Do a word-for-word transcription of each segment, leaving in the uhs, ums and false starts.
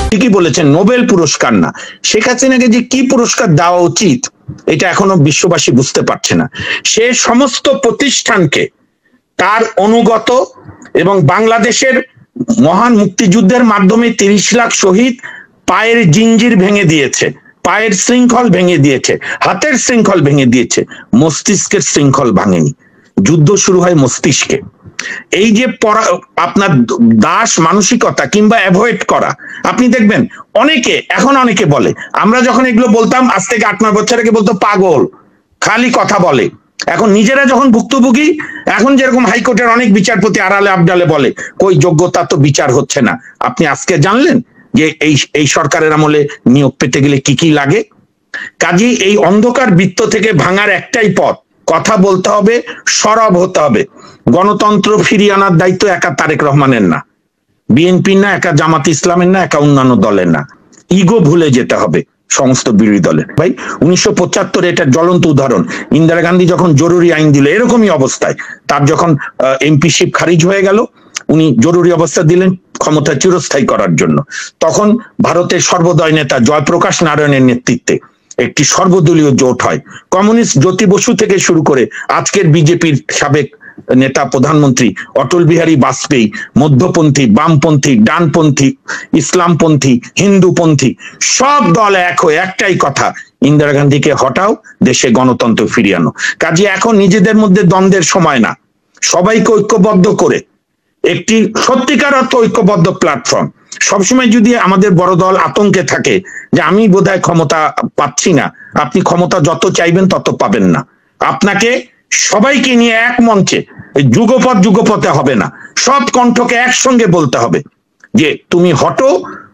ঠিকই বলেছেন, নোবেল পুরস্কার না, শেখ হাসিনাকে যে কি পুরস্কার দেওয়া উচিত এটা এখনো বিশ্ববাসী বুঝতে পারছে না। সে সমস্ত প্রতিষ্ঠানকে তার অনুগত এবং বাংলাদেশের মহান মুক্তিযুদ্ধের মাধ্যমে তিরিশ লাখ শহীদ পায়ের জিঞ্জির ভেঙে দিয়েছে, পায়ের শৃঙ্খল ভেঙে দিয়েছে, হাতের শৃঙ্খল ভেঙে দিয়েছে, মস্তিষ্কের শৃঙ্খল ভাঙেনি। যুদ্ধ শুরু হয় মস্তিষ্কে। এই যে আপনার দাস মানসিকতা কিংবা অ্যাভয়েড করা, আপনি দেখবেন অনেকে এখন অনেকে বলে, আমরা যখন এগুলো বলতাম আজ থেকে আট নয় বছর আগে বলতো পাগল, খালি কথা বলে। এখন নিজেরা যখন ভুক্তভোগী, এখন যেরকম হাইকোর্টের অনেক বিচারপতি আড়ালে আবডালে বলে কই যোগ্যতা তো বিচার হচ্ছে না। আপনি আজকে জানলেন যে এই এই সরকারের আমলে নিয়োগ পেতে গেলে কি কি লাগে। কাজী এই অন্ধকার বৃত্ত থেকে ভাঙার একটাই পথ, কথা বলতে হবে, সরব হতে হবে। গণতন্ত্র ফিরিয়ে আনার দায়িত্ব একা তারেক রহমানের না, বিএনপির না, একা জামাত ইসলামের না, একা অন্যান্য দলের না। ইগো ভুলে যেতে হবে সমস্ত বিরোধী দলের। ভাই উনিশশো পঁচাত্তরে এটা জ্বলন্ত উদাহরণ। ইন্দিরা গান্ধী যখন জরুরি আইন দিল এরকমই অবস্থায়, তার যখন এমপিশিপ খারিজ হয়ে গেল, উনি জরুরি অবস্থা দিলেন ক্ষমতা চিরস্থায়ী করার জন্য। তখন ভারতের সর্বদয় নেতা জয়প্রকাশ নারায়ণের নেতৃত্বে একটি সর্বদলীয় জোট হয়। কমিউনিস্ট জ্যোতি বসু থেকে শুরু করে আজকের বিজেপির সাবেক নেতা প্রধানমন্ত্রী অটল বিহারী বাজপেয়ী, মধ্যপন্থী, বামপন্থী, ডানপন্থী, ইসলামপন্থী, হিন্দুপন্থী সব দল এক হয়ে একটাই কথা, ইন্দিরা গান্ধীকে হটাও, দেশে গণতন্ত্র ফিরিয়ে আনো। কাজে এখন নিজেদের মধ্যে দ্বন্দ্বের সময় না, সবাইকে ঐক্যবদ্ধ করে একটি সত্যিকার অর্থ ঐক্যবদ্ধ প্ল্যাটফর্ম। সবসময় যদি আমাদের বড় দল আতঙ্কে থাকে যে আমি বোধহয় ক্ষমতা পাচ্ছি না, আপনি ক্ষমতা যত চাইবেন তত পাবেন না। আপনাকে সবাইকে নিয়ে এক মঞ্চে, যুগপথ যুগপথে হবে না, সব কণ্ঠকে একসঙ্গে বলতে হবে যে তুমি হটো,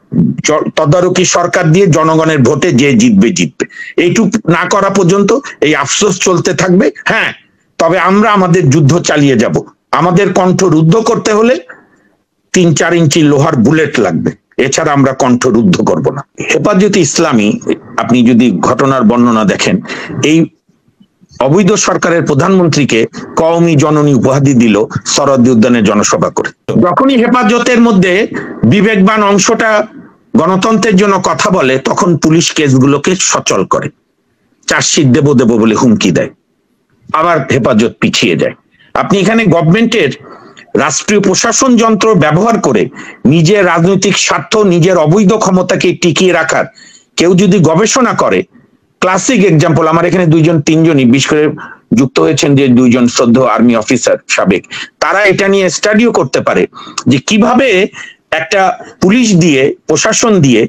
তদারকি সরকার দিয়ে জনগণের ভোটে যে জিতবে জিতবে। এইটুক না করা পর্যন্ত এই আফসোস চলতে থাকবে। হ্যাঁ, তবে আমরা আমাদের যুদ্ধ চালিয়ে যাব। আমাদের কণ্ঠ রুদ্ধ করতে হলে তিন চার ইঞ্চি লোহার বুলেট লাগবে, এছাড়া আমরা কণ্ঠ রুদ্ধ করব না। হেফাজতে ইসলামী, আপনি যদি ঘটনার বর্ণনা দেখেন, এই অবৈধ সরকারের প্রধানমন্ত্রীকে কওমি জননী উপাধি দিল সরোয়ার্দী উদ্যানে জনসভা করে। যখনই হেফাজতের মধ্যে বিবেকবান অংশটা গণতন্ত্রের জন্য কথা বলে, তখন পুলিশ কেসগুলোকে সচল করে, চার্জশিট দেবো দেবো বলে হুমকি দেয়, আবার হেফাজত পিছিয়ে যায়। আপনি এখানে গভর্নমেন্টের রাষ্ট্রীয় প্রশাসন যন্ত্র ব্যবহার করে নিজের রাজনৈতিক স্বার্থ, নিজের অবৈধ ক্ষমতাকে টিকিয়ে রাখার কেউ যদি গবেষণা করে, ক্লাসিক এক্সাম্পল আমার এখানে দুইজন তিনজনই বিশেষ করে যুক্ত হয়েছেন যে দুইজন শ্রদ্ধেয় আর্মি অফিসার সাবেক, তারা এটা নিয়ে স্টাডিও করতে পারে যে কিভাবে একটা পুলিশ দিয়ে, প্রশাসন দিয়ে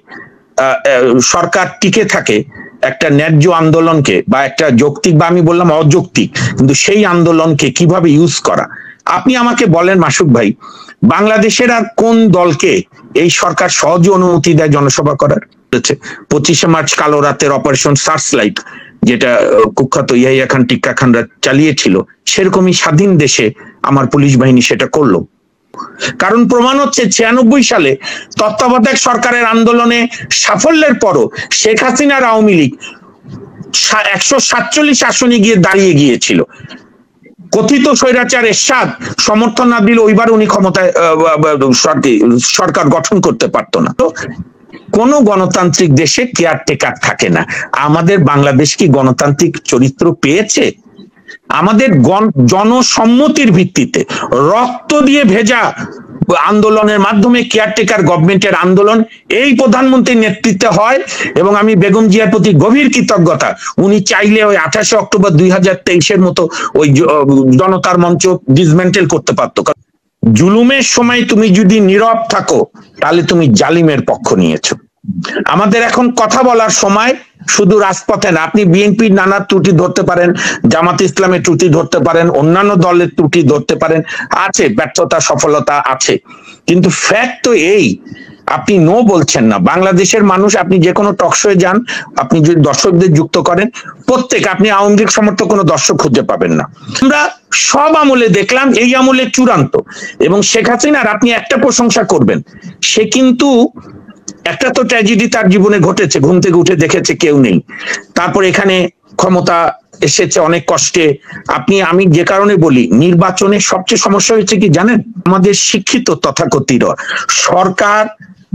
সরকার টিকে থাকে একটা ন্যায্য আন্দোলনকে, বা একটা যৌক্তিক বা আমি বললাম অযৌক্তিক, কিন্তু সেই আন্দোলনকে কিভাবে ইউজ করা। আপনি আমাকে বলেন মাসুক ভাই, বাংলাদেশের আর কোন দলকে এই সরকার সহজে অনুমতি দেয় জনসভা করার? পঁচিশে মার্চ কালো রাতের অপারেশন সার্চলাইট, যেটা কুখ্যাত ইয়াহিয়া খান টিক্কা খানরা চালিয়েছিল, সেরকমই স্বাধীন দেশে আমার পুলিশ বাহিনী সেটা করলো। কারণ প্রমাণ হচ্ছে ছিয়ানব্বই সালে তত্ত্বাবধায়ক সরকারের আন্দোলনে সাফল্যের পরও শেখ হাসিনার আওয়ামী লীগ একশো সাতচল্লিশ আসনে গিয়ে দাঁড়িয়ে গিয়েছিল। কথিত স্বৈরাচার এরশাদ সমর্থন না দিলে ওইবার উনি ক্ষমতায় সরকার গঠন করতে পারতো না। তো কোন গণতান্ত্রিক দেশে কেয়ারটেকার থাকে না। আমাদের বাংলাদেশ কি গণতান্ত্রিক চরিত্র পেয়েছে? আমাদের জনসম্মতির ভিত্তিতে রক্ত দিয়ে ভেজা আন্দোলনের মাধ্যমে কেয়ারটেকার গভর্নমেন্টের আন্দোলন এই প্রধানমন্ত্রীর নেতৃত্বে হয়, এবং আমি বেগম জিয়ার প্রতি গভীর কৃতজ্ঞতা, উনি চাইলে ওই আঠাশে অক্টোবর দুই হাজার তেইশের মতো ওই জনতার মঞ্চ ডিসমেন্টেল করতে পারতো। জুলুমের সময় তুমি যদি নীরব থাকো তাহলে তুমি জালিমের পক্ষ নিয়েছো। আমাদের এখন কথা বলার সময়, শুধু রাজপথে না, আপনি বিএনপির নানা ত্রুটি ধরতে পারেন, জামাত ইসলামের ত্রুটি ধরতে পারেন, অন্যান্য দলের ত্রুটি ধরতে পারেন, আছে ব্যর্থতা সফলতা আছে, কিন্তু ফ্যাক্ট তো এই, আপনি নো বলছেন না। বাংলাদেশের মানুষ, আপনি যে কোনো টকশোয়ে যান, আপনি যদি দর্শকদের যুক্ত করেন, প্রত্যেক আপনি আওয়ামী লীগ সমর্থক কোনো দর্শক খুঁজে পাবেন না। আমরা সব আমলে দেখলাম, এই আমলে চূড়ান্ত। এবং শেখ হাসিনার আপনি একটা প্রশংসা করবেন, সে কিন্তু একটা তো ট্র্যাজেডি তার জীবনে ঘটেছে, ঘুম থেকে উঠে দেখেছে কেউ নেই, তারপর এখানে ক্ষমতা এসেছে অনেক কষ্টে। আপনি, আমি যে কারণে বলি, নির্বাচনে সবচেয়ে সমস্যা হয়েছে কি জানেন? আমাদের শিক্ষিত তথাকথিত সরকার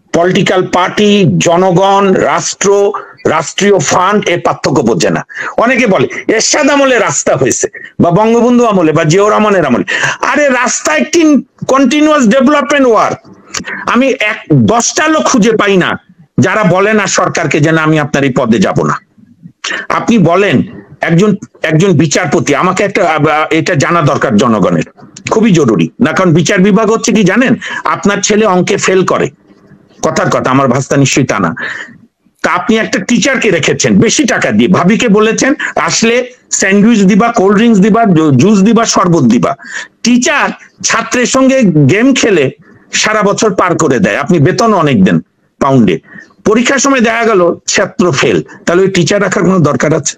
পলিটিক্যাল পার্টি, জনগণ, রাষ্ট্র, রাষ্ট্রীয় ফান্ড এর পার্থক্য বোঝে না। অনেকে বলে এরশাদ আমলে রাস্তা হয়েছে বা বঙ্গবন্ধু আমলে বা জিয়াউর রহমানের আমলে। আরে রাস্তা একটি কন্টিনিউয়াস ডেভেলপমেন্ট ওয়ার্ক। আমি এক দশটা লোক খুঁজে পাই না যারা বলে না সরকারকে যে না আমি আপনার এই পদে যাব না। আপনি বলেন একজন একজন বিচারপতি, আমাকে একটা এটা জানা দরকার জনগণের, খুবই জরুরি না, কারণ বিচার বিভাগ হচ্ছে কি জানেন, আপনার ছেলে অঙ্কে ফেল করে, কথার কথা, আমার ভাস্তা নিশ্চয়ই তা না। তা আপনি একটা টিচারকে রেখেছেন বেশি টাকা দিয়ে, ভাবিকে বলেছেন আসলে স্যান্ডউইচ দিবা, কোল্ড ড্রিঙ্কস দিবা, জুস দিবা, শরবত দিবা। টিচার ছাত্রের সঙ্গে গেম খেলে সারা বছর পার করে দেয়, আপনি বেতন অনেক দেন পাউন্ডে, পরীক্ষার সময় দেখা গেল ছাত্র ফেল, তাহলে ওই টিচার রাখার কোনো দরকার আছে?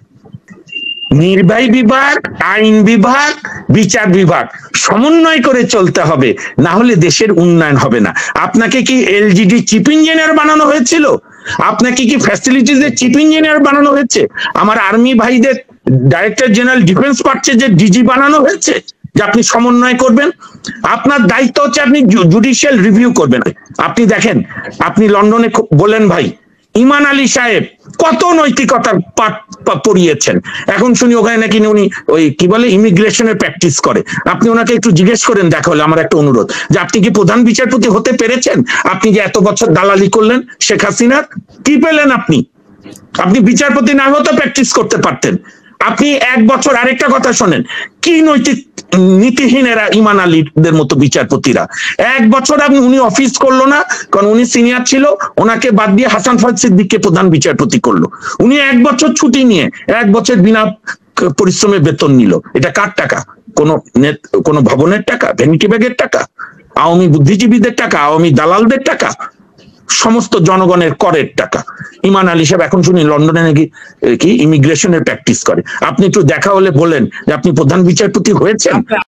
নির্বাহী বিভাগ, আইন বিভাগ, বিচার বিভাগ সমন্বয় করে চলতে হবে, না হলে দেশের উন্নয়ন হবে না। আপনাকে কি এলজিডি চিফ ইঞ্জিনিয়ার বানানো হয়েছিল? আপনাকে কি ফ্যাসিলিটিজ এর চিফ ইঞ্জিনিয়ার বানানো হয়েছে? আমার আর্মি ভাইদের ডাইরেক্টর জেনারেল ডিফেন্স পার্টসের যে ডিজি বানানো হয়েছে যে আপনি সমন্বয় করবেন? আপনার দায়িত্ব হচ্ছে আপনি জুডিশিয়াল রিভিউ করবেন। আপনি দেখেন, আপনি লন্ডনে বলেন ভাই ইমান আলী সাহেব কত নৈতিকতার পাঠ পড়িয়েছেন, এখন শুনি ওখানে নাকি উনি ওই কি বলে ইমিগ্রেশনের প্র্যাকটিস করে। আপনি ওনাকে একটু জিজ্ঞেস করেন, দেখা হলে আমার একটা অনুরোধ, যে আপনি কি প্রধান বিচারপতি হতে পেরেছেন? আপনি যে এত বছর দালালি করলেন শেখ হাসিনার, কি পেলেন আপনি? আপনি বিচারপতি না হতে প্র্যাকটিস করতে পারতেন। আপনি এক বছর, আরেকটা কথা শোনেন, কি নৈতিক নীতিহীন এরা ইমান আলীদের মতো বিচারপতিরা। এক বছর আপনি উনি অফিস করলো না, কারণ উনি সিনিয়র ছিল, ওনাকে বাদ দিয়ে হাসান ফারুক সিদ্দিককে প্রধান বিচারপতি করলো। উনি এক বছর ছুটি নিয়ে এক বছর বিনা পরিশ্রমে বেতন নিল। এটা কার টাকা? কোন কোন ভবনের টাকা? ভ্যানিটি ব্যাগের টাকা? আওয়ামী বুদ্ধিজীবীদের টাকা? আওয়ামী দালালদের টাকা? সমস্ত জনগণের করের টাকা। ইমান আলী সাহেব এখন শুনি লন্ডনে নাকি কি ইমিগ্রেশনের প্র্যাকটিস করে। আপনি একটু দেখা হলে বলেন যে আপনি প্রধান বিচারপতি হয়েছেন।